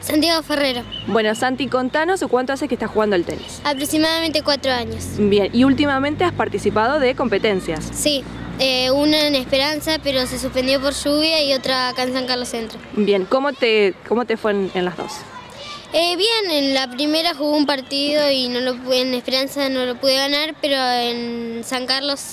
Santiago Ferrero. Bueno, Santi, contanos cuánto hace que estás jugando al tenis. Aproximadamente 4 años. Bien, y últimamente has participado de competencias. Sí, una en Esperanza, pero se suspendió por lluvia, y otra acá en San Carlos Centro. Bien, ¿cómo te fue en las dos? Bien, en la primera jugué un partido y en Esperanza no lo pude ganar, pero en San Carlos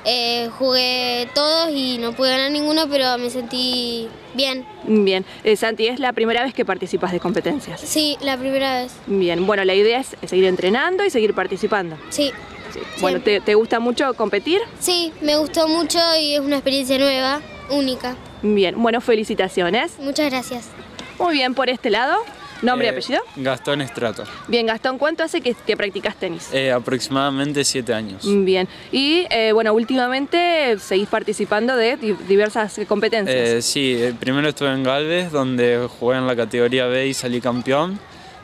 jugué todos y no pude ganar ninguno, pero me sentí bien. Bien, Santi, ¿es la primera vez que participas de competencias? Sí, la primera vez. Bien, bueno, la idea es seguir entrenando y seguir participando. Sí. Sí. Bueno, ¿te gusta mucho competir? Sí, me gustó mucho y es una experiencia nueva, única. Bien, bueno, felicitaciones. Muchas gracias. Muy bien, por este lado. ¿Nombre y apellido? Gastón Estrato. Bien, Gastón, ¿cuánto hace que practicas tenis? Aproximadamente 7 años. Bien, y bueno, últimamente seguís participando de diversas competencias. Sí, primero estuve en Galvez, donde jugué en la categoría B y salí campeón.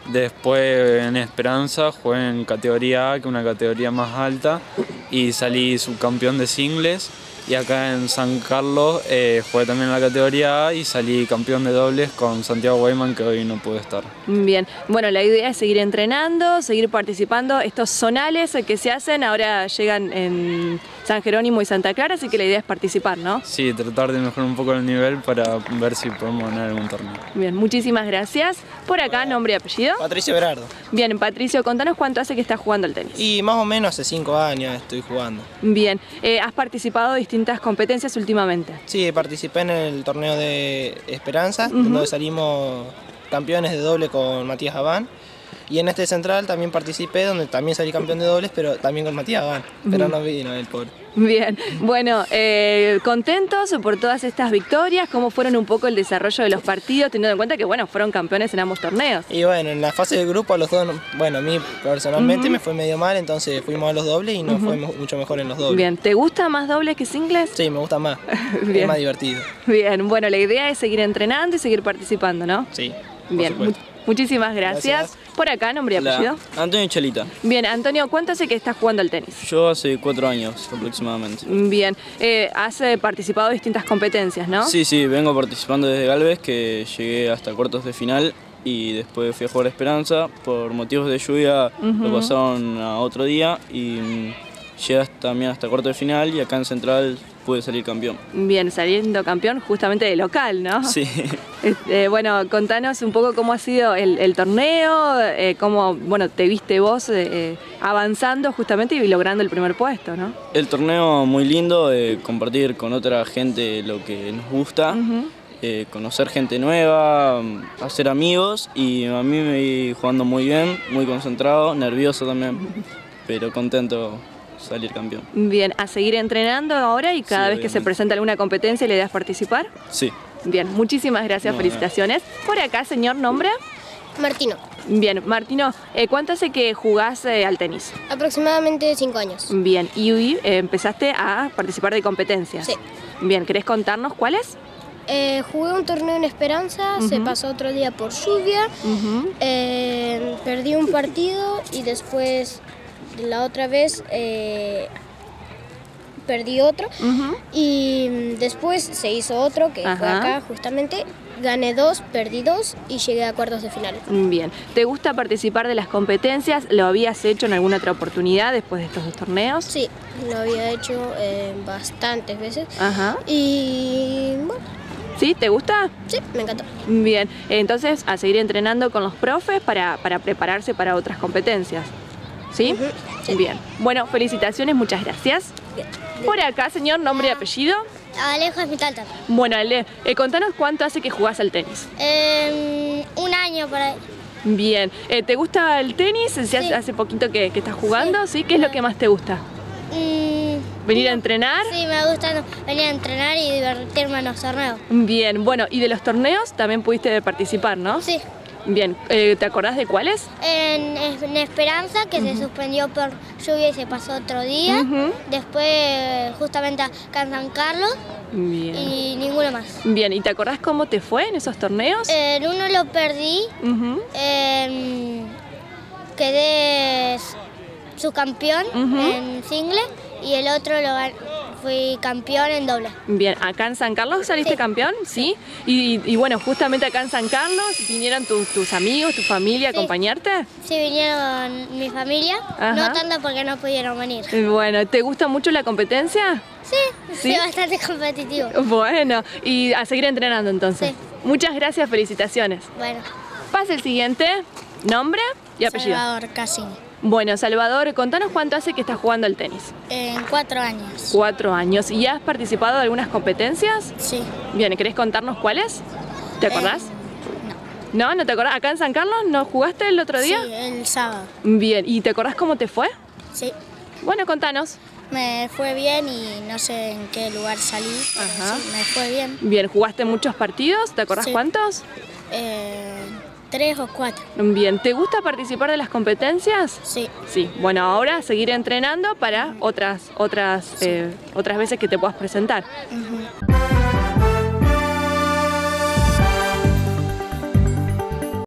Después en Esperanza jugué en categoría A, que es una categoría más alta, y salí subcampeón de singles. Y acá en San Carlos jugué también en la categoría A y salí campeón de dobles con Santiago Guayman, que hoy no pude estar. Bien, bueno, la idea es seguir entrenando, seguir participando. Estos zonales que se hacen ahora llegan en San Jerónimo y Santa Clara, así que la idea es participar, ¿no? Sí, tratar de mejorar un poco el nivel para ver si podemos ganar algún torneo. Bien, muchísimas gracias. Por acá, ¿nombre y apellido? Patricio Berardo. Bien, Patricio, contanos cuánto hace que estás jugando al tenis. Y más o menos hace 5 años estoy jugando. Bien, ¿has participado de distintas competencias últimamente? Sí, participé en el torneo de Esperanza, donde salimos campeones de doble con Matías Abán. Y en este central también participé, donde también salí campeón de dobles, pero también con Matías Abán. Pero no vino el pobre. Bien, bueno, contentos por todas estas victorias. ¿Cómo fueron un poco el desarrollo de los partidos, teniendo en cuenta que, bueno, fueron campeones en ambos torneos? Y bueno, en la fase del grupo a los dos, bueno, a mí personalmente me fue medio mal, entonces fuimos a los dobles y nos fue mucho mejor en los dobles. Bien, ¿te gusta más dobles que singles? Sí, me gusta más, Bien. es más divertido. Bien, bueno, la idea es seguir entrenando y seguir participando, ¿no? Sí, bien, muchísimas gracias. Por acá, ¿nombre y apellido? Antonio Chalita. Bien, Antonio, ¿cuánto hace que estás jugando al tenis? Yo hace 4 años aproximadamente. Bien, has participado de distintas competencias, ¿no? Sí, vengo participando desde Galvez, que llegué hasta cuartos de final y después fui a jugar a Esperanza. Por motivos de lluvia lo pasaron a otro día y llegué también hasta cuartos de final, y acá en Central pude salir campeón. Bien, saliendo campeón justamente de local, ¿no? Sí. Bueno, contanos un poco cómo ha sido el torneo, cómo, bueno, te viste vos avanzando justamente y logrando el primer puesto, ¿no? El torneo muy lindo, compartir con otra gente lo que nos gusta, conocer gente nueva, hacer amigos, y a mí me vi jugando muy bien, muy concentrado, nervioso también, pero contento salir campeón. Bien, ¿a seguir entrenando ahora y cada vez que se obviamente. presenta alguna competencia le das participar? Sí. Bien, muchísimas gracias, felicitaciones. Por acá, señor, ¿nombre? Martino. Bien, Martino, ¿cuánto hace que jugás al tenis? Aproximadamente 5 años. Bien, y hoy empezaste a participar de competencias. Sí. Bien, ¿querés contarnos cuáles? Jugué un torneo en Esperanza, se pasó otro día por lluvia, perdí un partido y después la otra vez perdí otro y después se hizo otro que fue acá justamente, gané 2, perdí 2 y llegué a cuartos de final. Bien, ¿te gusta participar de las competencias? ¿Lo habías hecho en alguna otra oportunidad después de estos 2 torneos? Sí, lo había hecho bastantes veces y bueno. ¿Sí? ¿Te gusta? Sí, me encantó. Bien, entonces a seguir entrenando con los profes para prepararse para otras competencias. ¿Sí? Sí. Bien. Bueno, felicitaciones, muchas gracias. Bien. Por acá, señor, nombre y apellido. Alejo Esmitalta. Bueno, Ale, contanos cuánto hace que jugás al tenis. 1 año para... Bien. ¿Te gusta el tenis? Sí. ¿Hace poquito que estás jugando? ¿Sí? ¿Qué es lo que más te gusta? ¿Venir a entrenar? Sí, me gusta venir a entrenar y divertirme en los torneos. Bien, bueno, y de los torneos también pudiste participar, ¿no? Sí. Bien, ¿te acordás de cuáles? En Esperanza, que se suspendió por lluvia y se pasó otro día. Después, justamente acá en San Carlos. Bien. Y ninguno más. Bien, ¿y te acordás cómo te fue en esos torneos? En uno lo perdí. Quedé subcampeón en single y el otro fui campeón en doble. Bien, ¿acá en San Carlos saliste Sí. campeón? ¿Sí? Y bueno, justamente acá en San Carlos, ¿vinieron tus amigos, tu familia a Sí. acompañarte? Sí, vinieron mi familia, Ajá. no tanto porque no pudieron venir. Bueno, ¿te gusta mucho la competencia? Sí, ¿Sí? soy bastante competitivo. Bueno, y a seguir entrenando entonces. Sí. Muchas gracias, felicitaciones. Bueno, Pasa el siguiente, nombre y apellido. Salvador Cassini. Bueno, Salvador, contanos cuánto hace que estás jugando al tenis. En 4 años. 4 años. ¿Y has participado de algunas competencias? Sí. Bien, ¿querés contarnos cuáles? ¿Te acordás? No. ¿No? ¿No te acordás? ¿Acá en San Carlos no jugaste el otro día? Sí, el sábado. Bien, ¿y te acordás cómo te fue? Sí. Bueno, contanos. Me fue bien y no sé en qué lugar salí. Pero Ajá. sí, me fue bien. Bien, ¿jugaste muchos partidos? ¿Te acordás Sí. cuántos? 3 o 4. Bien, ¿te gusta participar de las competencias? Sí. Sí, bueno, ahora seguir entrenando para otras veces que te puedas presentar. Ujú.